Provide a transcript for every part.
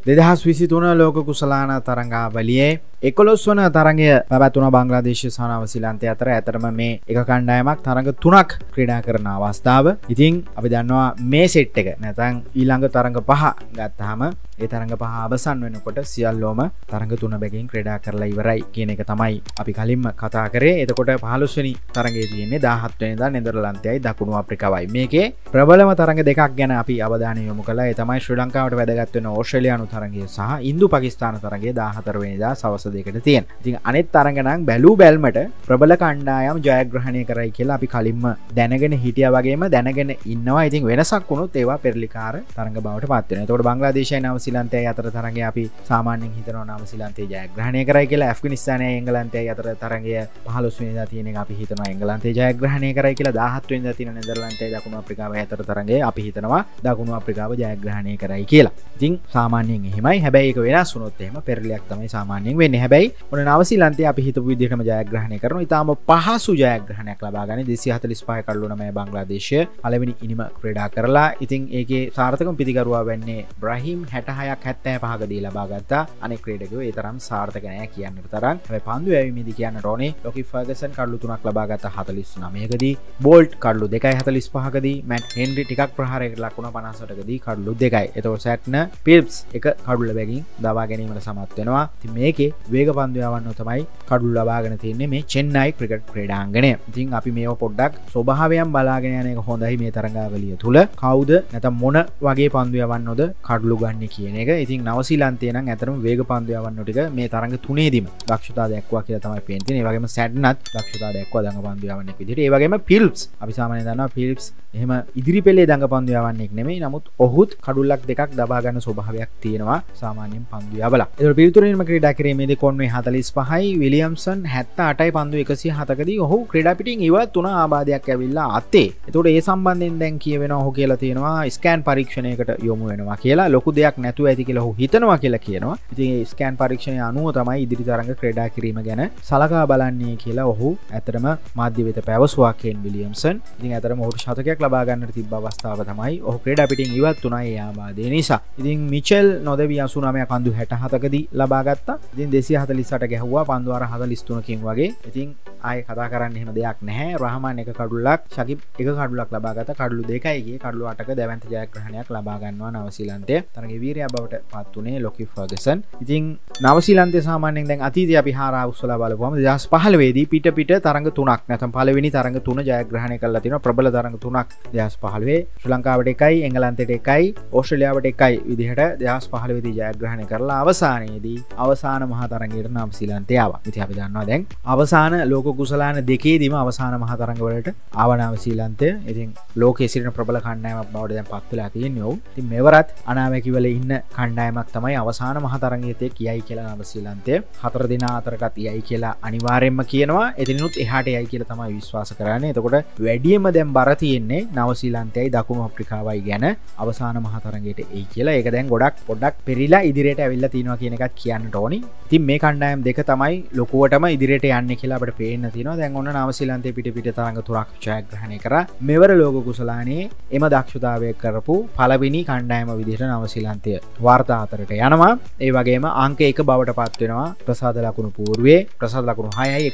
2023 ලෝක කුසලාන තරඟාවලියේ 11 වන තරඟය පැවැත්වුණා බංග්ලාදේශ සහ නවසීලන්තය අතර. ඇතරම මේ එක කණ්ඩායමක් තරඟ 3ක් ක්‍රීඩා කරන අවස්ථාව. ඉතින් අපි දන්නවා මේ සෙට් එක නැත්නම් ඊළඟ තරඟ 5 ගත්තාම ඒ තරඟ 5 අවසන් වෙනකොට සියල්ලෝම තරඟ 3 බැගින් ක්‍රීඩා කරලා ඉවරයි කියන එක තමයි අපි කලින්ම කතා කරේ. එතකොට 15 වෙනි තරඟයේ තියෙන්නේ 17 වෙනිදා නෙදර්ලන්තයයි දකුණු අප්‍රිකාවයි. මේකේ ප්‍රබලම තරඟ දෙකක් ගැන අපි අවධානය යොමු කළා. ඒ තමයි ශ්‍රී ලංකාවට වැදගත් වෙන ඕස්ට්‍රේලියානු තරඟය සහ ඉන්දු පාකිස්තාන තරඟය 14 වෙනිදා සවස් දෙකට තියෙන. ඉතින් අනෙත් තරඟ නම් බැලූ බැල්මට ප්‍රබල කණ්ඩායම් ජයග්‍රහණය කරයි කියලා අපි කලින්ම දැනගෙන හිටියා වගේම දැනගෙන ඉන්නවා. ඉතින් වෙනසක් වුණොත් ඒවා පෙරලිකාර තරඟ බවට පත් වෙනවා. එතකොට බංග්ලාදේශයයි නවසීලන්තයයි අතර තරඟය අපි සාමාන්‍යයෙන් හිතනවා නවසීලන්තය ජයග්‍රහණය කරයි කියලා. ඇෆ්ගනිස්තානයයි එංගලන්තයයි අතර තරඟය 15 වෙනිදා තියෙන එක අපි හිතනවා එංගලන්තය ජයග්‍රහණය කරයි කියලා. 17 වෙනිදා තියෙන නෙදර්ලන්තයයි දකුණු අප්‍රිකාවයි අතර තරඟය අපි හිතනවා දකුණු අප්‍රිකාව ජයග්‍රහණය කරයි කියලා. ඉතින් සාමාන්‍යයෙන් එහෙමයි. හැබැයි ඒක වෙනස් වුණොත් එහෙම පෙරලියක් තමයි සාමාන්‍යයෙන් වෙන්නේ. හැබැයි ඔන්න නවසීලන්තය අපි හිතපු විදිහටම ජයග්‍රහණය කරනවා. ඊටාම පහසු ජයග්‍රහණයක් ලබා ගන්න 245 කඩලු 9 බංග්ලාදේශය පළවෙනි ඉනිම ක්‍රීඩා කරලා. ඉතින් ඒකේ සාර්ථකම පිටිකරුවා වෙන්නේ බ්‍රහීම් 66ක් 75ක දී ලබා ගත්තා. අනෙක් ක්‍රීඩකයෝ ඒ තරම් සාර්ථක නැහැ කියන්නට තරම්. හැබැයි පන්දු යැවීමේදී කියන්න ඕනේ ලොකි ෆර්ගසන් කඩලු 3ක් ලබා ගත්තා 49කදී. බෝල්ට් කඩලු 2යි 45කදී. මැට් හෙන්රි ටිකක් ප්‍රහාරයකට ලක් වුණා 58කදී කඩලු 2යි. එතකොට සැට්න පිල්ප්ස් එක කඩුල්ල බැගින් දබා ගැනීමට සමත් වෙනවා. ඉතින් මේකේ වේග පන්දු යවන්න තමයි කඩුල්ල ලබාගෙන තියෙන්නේ මේ චෙන්නයි ක්‍රිකට් ක්‍රීඩාංගණය. ඉතින් අපි මේව පොඩ්ඩක් ස්වභාවයෙන් බලාගෙන යන එක හොඳයි මේ තරඟාවලිය තුල. කවුද නැත්නම් මොන වගේ පන්දු යවන්නවද කඩුළු ගන්න කියන එක. ඉතින් නවසීලන්තය නම් ඇතරම වේග පන්දු යවන්න ටික මේ තරඟ තුනේදීම දක්ෂතාව දැක්වුවා කියලා තමයි පේන්නේ. ඒ වගේම සැඩ්නත් දක්ෂතාව දැක්වුවා දඟ පන්දු යවන්න එක විදිහට. ඒ වගේම පිල්ප්ස් අපි සාමාන්‍යයෙන් දන්නවා පිල්ප්ස් එහෙම ඉදිරි පෙළේ දඟ පන්දු යවන්නෙක් නෙමෙයි. නමුත් ඔහුත් කඩුල්ලක් දෙකක් දබා ගන්න ස්වභාවයක් තියෙනවා සාමාන්‍යයෙන් පන්දු යවලා. ඒතකොට පිළිතුරින්ම ක්‍රීඩා කිරීමේදී කොන්වේ 45යි විලියම්සන් 78යි පන්දු 107කදී ඔහු ක්‍රීඩා පිටින් ඉවත් වුණ ආබාධයක් ඇවිල්ලා අතේ. ඒතකොට ඒ සම්බන්ධයෙන් දැන් කියවෙනවා ඔහු කියලා තියෙනවා ස්කෑන් පරීක්ෂණයකට යොමු වෙනවා කියලා. ලොකු දෙයක් නැතුව ඇති කියලා ඔහු හිතනවා කියලා කියනවා. ඉතින් ඒ ස්කෑන් පරීක්ෂණය අනුව තමයි ඉදිරි තරඟ ක්‍රීඩා කිරීම ගැන සලකා බලන්නේ කියලා ඔහු ඇත්තටම මාධ්‍ය වෙත පැවසුවා කේන් විලියම්සන්. ඉතින් ඇත්තටම ඔහුට ශතකයක් ලබා ගන්නට තිබ්බ අවස්ථාව තමයි ඔහු ක්‍රීඩා පිටින් ඉවත් වුණා ඒ ආබාධය නිසා. ඉතින් මිචෙල් නොදෙවි 89 පන්දු 67කදී ලබා ගත්තා. ඉතින් 248 ගැහුවා පන්දු අර 43කින් වගේ. ඉතින් ආයේ කතා කරන්න එහෙම දෙයක් නැහැ. රහමාන් එක කඩුල්ලක්, ශකිබ් එක කඩුල්ලක් ලබා ගත්තා. කඩුළු 2යි ගියේ. කඩුළු 8ක දැවැන්ත ජයග්‍රහණයක් ලබා ගන්නවා නවසීලන්තය. තරගේ වීරයා බවට පත් උනේ ලොකි ෆර්ගසන්. ඉතින් නවසීලන්තය සාමාන්‍යයෙන් දැන් අතීතයේ අපි හාරා උස්සලා බලපුවම 2015 දී පිට තරඟ 3ක් නැත්නම් පළවෙනි තරඟ 3 ජයග්‍රහණය කරලා තිනවා. ප්‍රබල තරඟ 3ක් 2015 ශ්‍රී ලංකාවට 1යි, එංගලන්තයට 1යි, ඕස්ට්‍රේලියාවට 1යි විදිහට 2015 දී ජයග්‍රහණය කරලා අවසානයේදී අවසාන මහා තරඟයට නවසීලන්තය ආවා. ඉතින් අපි දන්නවා දැන් අවසාන ලෝක කුසලාන දෙකේදීම අවසාන මහා තරඟ වලට ආව නවසීලන්තය. ඉතින් ලෝකයේ සිටින ප්‍රබල කණ්ඩායමක් බවට දැන් පත් වෙලා තියෙන්නේ ඔව්. ඉතින් මෙවරත් අනාවැකි වල ඉන්න කණ්ඩායමක් තමයි අවසාන මහා තරඟයේ කියයි කියලා නවසීලන්තය 4 දින අතරකට යයි කියලා අනිවාර්යයෙන්ම කියනවා. එතනිනුත් එහාට යයි කියලා තමයි විශ්වාස කරන්නේ. එතකොට වැඩියෙන්ම දැන් බර තියෙන්නේ නවසීලන්තයයි දකුණු අප්‍රිකාවයි ගැන අවසාන මහා තරඟයට එයි කියලා. ඒක දැන් ගොඩක් පොඩ්ඩක් පෙරිලා ඉදිරියට ඇවිල්ලා තියෙනවා කියන එකත් කියන්නට ඕනි. ඉතින් මේ කණ්ඩායම් දෙක තමයි ලොකුවටම ඉදිරියට යන්නේ කියලා අපිට පේන්න තියෙනවා. දැන් ඔන්න නවසීලන්තයේ පිට තරඟ 3ක් ජයග්‍රහණය කරා. මෙවර ලෝක කුසලානේ එම දක්ෂතාවය කරපු පළවෙනි කණ්ඩායම විදිහට නවසීලන්තය වාර්තා අතරට යනවා. ඒ වගේම අංක 1 බවට පත් වෙනවා ප්‍රසාද ලකුණු පූර්වයේ. ප්‍රසාද ලකුණු 6යි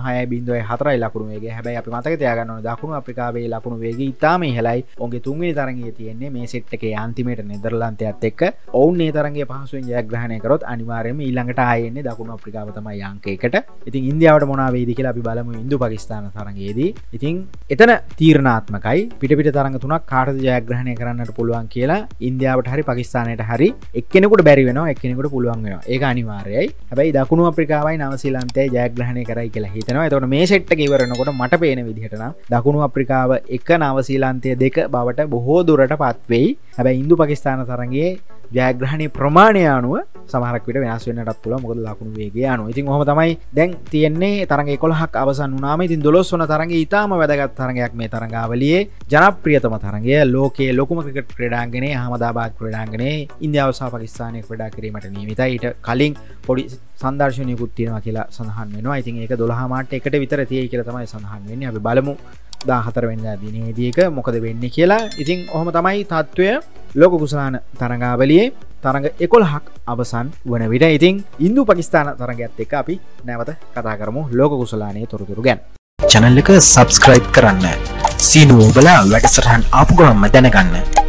1.6.04යි ලකුණු වේගය. හැබැයි අපි මතක තියාගන්න ඕනේ දකුණු අප්‍රිකාවේ ලකුණු වේගය ඉතාම ඉහළයි. ඔවුන්ගේ තුන්වෙනි තරඟයේ තියෙන්නේ මේ සෙට් එකේ අන්තිමේට නෙදර්ලන්තයත් එක්ක. ඔවුන් මේ තරඟය පහසුවෙන් ජයග්‍රහණය කරොත් අනිවාර්යයෙන්ම ඊළඟට ආයේ එන්නේ දකුණු අප්‍රිකාව තමයි අංක 1ට. ඉතින් ඉන්දියාවට මොනවා වෙයිද කියලා අපි බලමු ඉන්දු පාකිස්තාන තරඟයේදී. ඉතින් එතන තීරණාත්මකයි. පිට තරඟ 3ක් කාටද ජයග්‍රහණය කරන්නට පුළුවන් කියලා ඉන්දියාවට හරි පාකිස්තානයට හරි එක්කෙනෙකුට බැරි වෙනවා, එක්කෙනෙකුට පුළුවන් වෙනවා. ඒක අනිවාර්යයි. හැබැයි දකුණු අප්‍රිකාවයි නවසීලන්තයයි ජයග්‍රහණය කරයි කියලා හිතනවා. එතකොට මේ සෙට් එක ඉවර වෙනකොට මට පේන විදිහට නම් දකුණු අප්‍රිකාව 1 නවසීලන්තය 2 බවට බොහෝ දුරට පත් වෙයි. හැබැයි ඉන්දු පාකිස්තාන තරඟයේ ජයග්‍රහණයේ ප්‍රමාණය අනුව සමහරක් විට වෙනස් වෙන්නටත් පුළුවන්. මොකද ලකුණු වේගය අනුව. ඉතින් ඔහොම තමයි දැන් තියෙන්නේ. තරඟ 11ක් අවසන් වුණාම ඉතින් 12 වන තරඟය ඊටාම වැදගත් තරඟයක් මේ තරඟාවලියේ. ජනප්‍රියතම තරඟය ලෝකයේ ලොකුම ක්‍රිකට් ක්‍රීඩාංගණයේ අහමදාබාද් ක්‍රීඩාංගණයේ ඉන්දියාව සහ පාකිස්තානය ක්‍රීඩා කිරීමට නියමිතයි. ඊට කලින් පොඩි සංදර්ශනයකුත් තියෙනවා කියලා සඳහන් වෙනවා. ඉතින් ඒක 12 මාර්ච් 1ට විතර තියෙයි කියලා තමයි සඳහන් වෙන්නේ. අපි බලමු 14 වෙනිදා දිනේදී එක මොකද වෙන්නේ කියලා. ඉතින් ඔහොම තමයි තත්ත්වය ලෝක කුසලාන තරඟාවලියේ. තරඟ 11ක් අවසන් වන විට ඉතින් ඉන්දු පාකිස්තාන තරඟයත් එක්ක අපි නැවත කතා කරමු ලෝක කුසලානයේ තොරතුරු ගැන. channel එක subscribe කරන්න. සීනුව ඔබලා වැඩසටහන් ආපු ගමන්ම දැනගන්න.